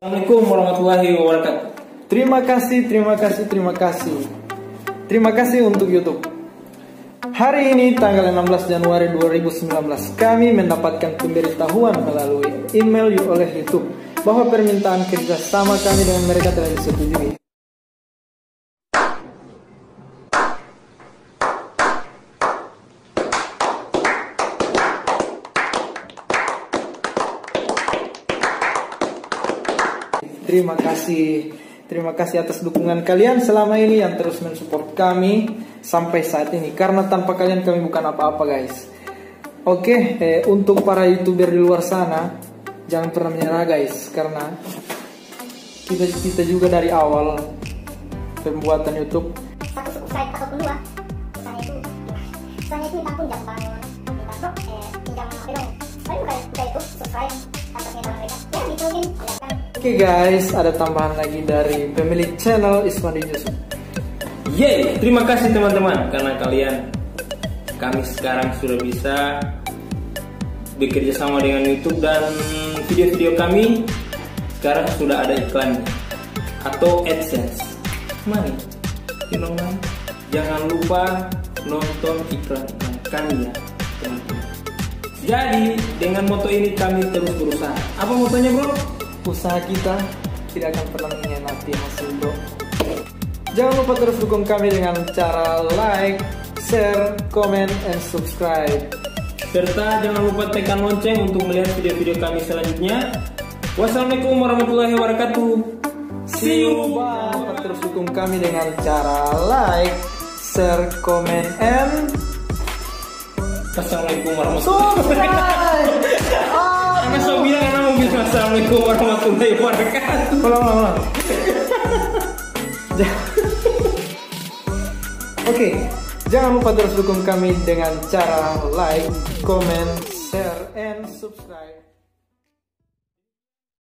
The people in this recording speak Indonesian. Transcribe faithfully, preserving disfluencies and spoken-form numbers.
Assalamualaikum warahmatullahi wabarakatuh. Terima kasih, terima kasih, terima kasih. Terima kasih untuk YouTube. Hari ini tanggal enam belas Januari dua ribu sembilan belas kami mendapatkan pemberitahuan melalui email oleh YouTube bahwa permintaan kerjasama kami dengan mereka telah disetujui. Terima kasih, terima kasih atas dukungan kalian selama ini yang terus mensupport kami sampai saat ini. Karena tanpa kalian kami bukan apa-apa, guys. Oke, eh, untuk para youtuber di luar sana, jangan pernah menyerah, guys. Karena kita kita juga dari awal pembuatan YouTube. Satu subscribe ataupun dua, misalnya itu, misalnya itu minta pun gampang, minta bro, eh, pinjam H P dong. Tapi bukan bukan itu subscribe tanpa minta mereka. Ya gitu mungkin. Oke guys, ada tambahan lagi dari pemilik channel Ismadi Yusuf. Yeay, terima kasih teman-teman karena kalian kami sekarang sudah bisa bekerja sama dengan YouTube dan video-video kami sekarang sudah ada iklan atau AdSense. Mari, you know, man. Jangan lupa nonton iklan-iklan kami ya, teman-teman. Jadi dengan moto ini kami terus berusaha. Apa motonya, bro? Usaha kita tidak akan pernah mengkhianati hasil, bro. Jangan lupa terus dukung kami dengan cara like, share, comment, and subscribe. Serta jangan lupa tekan lonceng untuk melihat video-video kami selanjutnya. Wassalamualaikum warahmatullahi wabarakatuh. See you. Jangan lupa terus dukung kami dengan cara like, share, comment, and Assalamualaikum warahmatullahi wabarakatuh. subscribe. Karena saya bilang karena mau bilang Assalamualaikum warahmatullahi wabarakatuh. Ulang, ulang, ulang. Oke, jangan lupa terus dukung kami dengan cara like, comment, share, and subscribe.